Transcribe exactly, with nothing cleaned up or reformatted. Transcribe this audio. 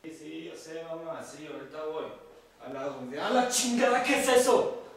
Sí, sí, yo sé, mamá, sí, ahorita voy. A la, a la chingada, ¿qué es eso?